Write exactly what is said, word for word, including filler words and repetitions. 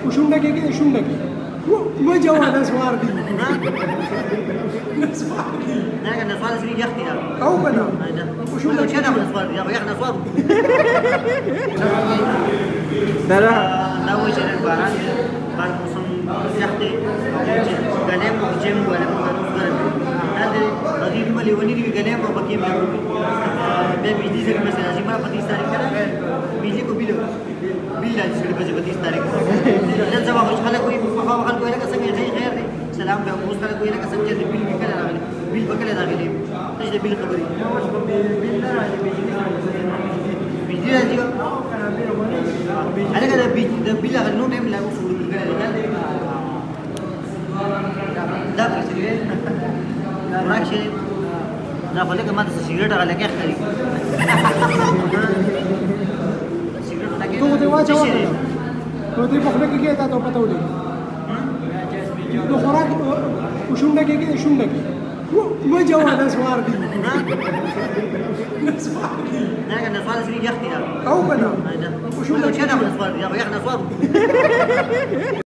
وشو نقي كذا شو نقي؟ ما جواد اسوار دي. اسوار دي. لا كان اسوار سري يختي لا. او بنا. وشو نقي كذا من اسوار يا يا اسوار. ترى لا وجه الباران بار موسم يختي. غلام وجيم ولا مانو غلام. هذا رديد ملي وني دي غلام وبكيم له. मैं बिजली से मैं आज हमारा पच्चीस तारीख का बिजली को बिल बिल आज से बजे पच्चीस तारीख को जब जब कुछ खाला कोई मकाम खाल कोई लगा संगे खैर खैर सलाम पे मुझ खाला कोई लगा संगे बिल भी कला लगा बिल बकले लगा ले تجد बिल खबरी बिल ना बिजली बिजली आज जो على كده बिल बिल غنو टाइम لا وصول لا لا راكشي لا خليك ما تنسى سيجارة على كيف خليك تو دي واجه ولا تو دي بخلك كده تو بتقولي تو خراك وشو نقي كده شو نقي ما جواد اسوار دي اسوار دي لا كان اسوار سري يختي او بنا وشو نقي كذا من اسوار يا يا اسوار